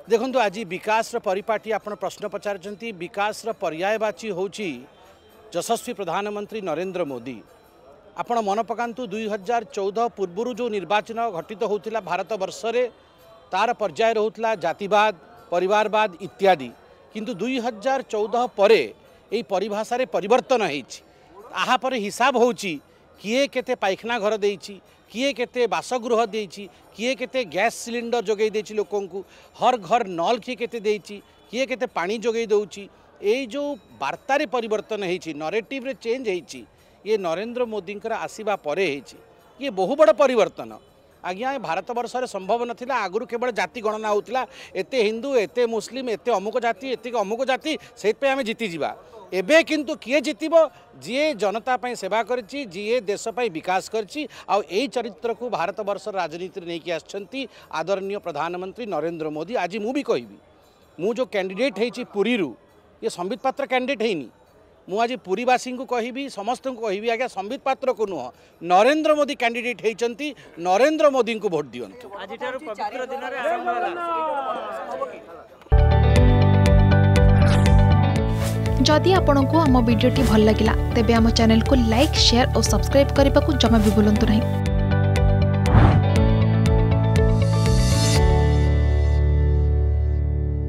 देखो आज विकास परिपाटी आपण प्रश्न पचार विकास पर्यायवाची होची यशस्वी प्रधानमंत्री नरेंद्र मोदी। आपण मन पकांतु 2014 पूर्व जो निर्वाचन घटित होता भारत वर्ष रे तार पर्याय रोला जातिवाद परिवारवाद इत्यादि, किंतु 2014 परे यही परिभाषा रे परिवर्तन होपर हिसाब होची किए केते पायखाना घर देइछि, किए केते बासगृह देइछि, किए केते गैस सिलिंडर जोगई देइछि लोकों को, हर घर नल किए केते देइछि, किए केते पानी जोगई दउछि। ए जो वार्तारे परिवर्तन होइछि, नरेटिव रे चेंज होइछि, ये नरेंद्र मोदी आसीबा परे होइछि। ये बहु बड़ परिवर्तन आज्ञा भारत वर्ष रे संभव नथिला। आगुरु केवल जाति गणना होतिला, एते हिंदू एते मुस्लिम एते अमुक जाति एते अमुक जाति से आम जीति जावा। एबे किंतु किए जीतब जी जनता पाई सेवा करछि, जी देश पाई विकास करछि। आ एई चरित्र को भारत वर्ष राजनीति नहीं कि आछंती आदरणीय प्रधानमंत्री नरेंद्र मोदी। आज मु भी कहबी मु जो कैंडिडेट होइछि पुरी रु, ये संबित पात्र कैंडिडेट हैनी। मु आज पुरीवासी को कहबी समस्त को कहबी आज्ञा संबित पात्र को नुह, नरेंद्र मोदी कैंडिडेट होइछंती, नरेंद्र मोदी को भोट दियंतु। जदि आपंक आम भिडी भल लगा तेब आम चैनल को लाइक शेयर और सब्सक्राइब करने को जमा भी भूलु नहीं।